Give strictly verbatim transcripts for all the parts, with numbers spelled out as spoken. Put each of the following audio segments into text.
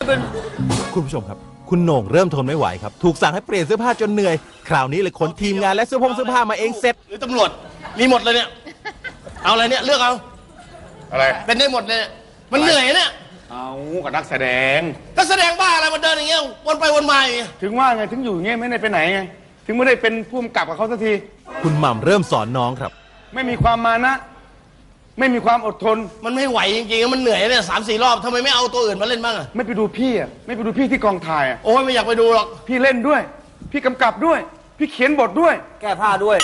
คุณผู้ชมครับคุณโหน่งเริ่มทนไม่ไหวครับถูกสั่งให้เปลี่ยนเสื้อผ้าจนเหนื่อยคราวนี้เลยขนทีมงานและเสื้อผงเสื้อผ้ามาเองเสร็จหรือตำรวจมีหมดเลยเนี่ยเอาอะไรเนี่ยเลือกเอาอะไรเป็นได้หมดเลยมันเหนื่อยเนี่ยเอากับนักแสดงนักแสดงบ้าอะไรมาเดินอย่างเงี้ยวนไปวนมาอย่างเงี้ยถึงว่าไงถึงอยู่เงี้ยไม่ได้ไปไหนไงถึงไม่ได้เป็นผู้กำกับกับเขาสักทีคุณหม่ำเริ่มสอนน้องครับไม่มีความมานะไม่มีความอดทนมันไม่ไหวจริงๆมันเหนื่อยเนี่ยสามสี่รอบทำไมไม่เอาตัวอื่นมาเล่นบ้างอะไม่ไปดูพี่อ่ะไม่ไปดูพี่ที่กองถ่ายอ่ะโอ้ยไม่อยากไปดูหรอกพี่เล่นด้วยพี่กำกับด้วยพี่เขียนบทด้วยแก้ผ้าด้วย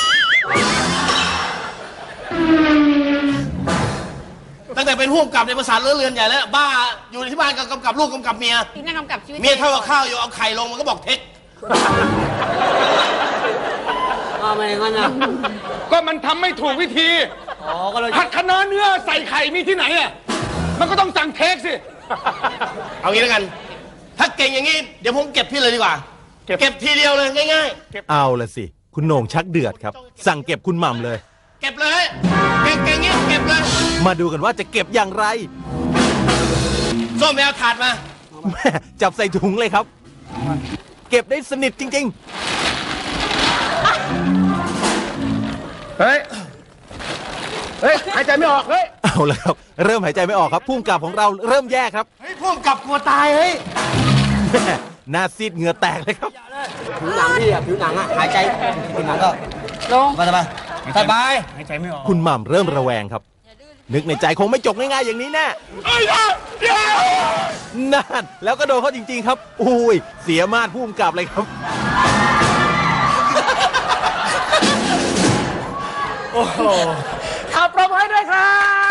ตั้งแต่เป็นผู้กำกับในภาษาเลื่อนเรือนใหญ่แล้วบ้าอยู่ที่บ้านก็กำกับลูกกำกับเมียที่นั่งกำกับชีวิตเมียเท่ากับข้าวอยู่เอาไข่ลงมันก็บอกเทคทำไมงั้นอ่ะก็มันทำไม่ถูกวิธีอ๋อก็เลยผัดคะน้าเนื้อใส่ไข่มีที่ไหนอ่ะมันก็ต้องสั่งเทคสิเอางี้แล้วกันถ้าเก่งอย่างงี้เดี๋ยวผมเก็บพี่เลยดีกว่าเก็บทีเดียวเลยง่ายๆเอาละสิคุณโหน่งชักเดือดครับสั่งเก็บคุณหม่ำเลยเก็บเลยเก่งๆงี้เก็บเลยมาดูกันว่าจะเก็บอย่างไรส้มแมวถาดมาแม่จับใส่ถุงเลยครับเก็บได้สนิทจริงๆเฮ้ยเฮ้ยหายใจไม่ออกเฮ้ยเอาละครับเริ่มหายใจไม่ออกครับพุ่งกลับของเราเริ่มแย่ครับเฮ้ยพุ่งกลับกลัวตายเฮ้ยแม่หน้าซีดเหงื่อแตกเลยครับผิวหนังพี่อะผิวหนังอะหายใจผิวหนังก็ลงมาสบายสบายหายใจไม่ออกคุณหม่ำเริ่มระแวงครับนึกในใจคงไม่จบง่ายๆอย่างนี้แน่นั่นแล้วก็โดนเขาจริงๆครับอุ้ยเสียมาดพุ่งกลับเลยครับโอ้โหขับปรบมือด้วยครับ